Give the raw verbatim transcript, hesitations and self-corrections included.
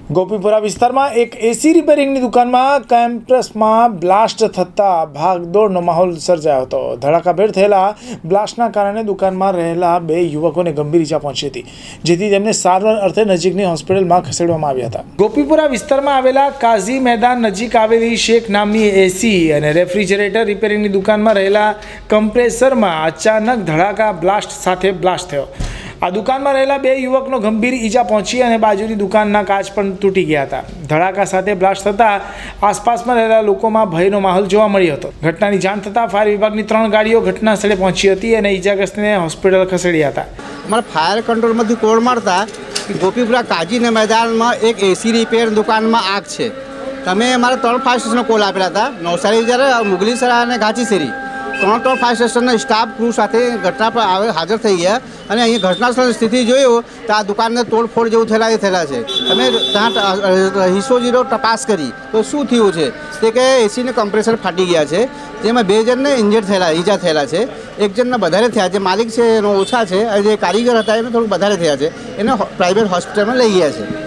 ગોપીપુરા વિસ્તારમાં એક એસી રિપેરિંગની દુકાનમાં કેમ્પસમાં બ્લાસ્ટ થતાં ભાગદોડનો માહોલ સર્જાયો હતો। ધડાકાભેર થયેલા બ્લાસ્ટના કારણે દુકાનમાં રહેલા બે યુવકોને ગંભીર ઈજા પહોંચી હતી, જેથી તેમને સારવાર અર્થે નજીકની હોસ્પિટલમાં ખસેડવામાં આવ્યા હતા। ગોપીપુરા વિસ્તારમાં આવેલા કાઝી મેદાન નજીક આવેલી શેખ નામની એસી અને રેફ્રિજરેટર રિપેરિંગની દુકાનમાં રહેલા કમ્પ્રેસરમાં અચાનક ધડાકા બ્લાસ્ટ સાથે બ્લાસ્ટ થયો। આ દુકાનમાં રહેલા બે યુવકનો ગંભીર ઈજા પહોંચી અને બાજુની દુકાનના કાચ પણ તૂટી ગયા હતા। ધડાકા સાથે બ્લાસ્ટ થતાં આસપાસમાં રહેલા લોકોમાં ભયનો માહોલ જોવા મળ્યો હતો। ઘટનાની જાણ થતાં ફાયર વિભાગની ત્રણ ગાડીઓ ઘટના સ્થળે પહોંચી હતી અને ઈજાગ્રસ્તને હોસ્પિટલ ખસેડ્યા હતા। અમારા ફાયર કંટ્રોલમાંથી કોડ મળતા ગોપીપુરા કાજીના મેદાનમાં એક એસી રિપેર દુકાનમાં આગ છે। તમે અમારા ત્રણ ફાયર સ્ટેશનનો કોલ આપેલા હતા, નવસારી જ્યારે મુગલીસરા અને ઘાંચીસેરી ત્રણ ત્રણ ફાયર સ્ટેશનના સ્ટાફ ક્રૂ સાથે ઘટના પર આવે હાજર થઈ ગયા અને અહીંયા ઘટના સ્થળની સ્થિતિ જોયું તો આ દુકાનને તોડફોડ જેવું થયેલા એ થયેલા છે। અમે ત્યાં હિસ્સો જીરો તપાસ કરી તો શું થયું છે તે કે એસીને કમ્પ્રેસર ફાટી ગયા છે, જેમાં બે જણને ઇન્જર્ડ થયેલા ઈજા થયેલા છે। એક જણને વધારે થયા, જે માલિક છે એનો ઓછા છે અને જે કારીગર હતા એને થોડુંક વધારે થયા છે, એને પ્રાઇવેટ હોસ્પિટલમાં લઈ ગયા છે।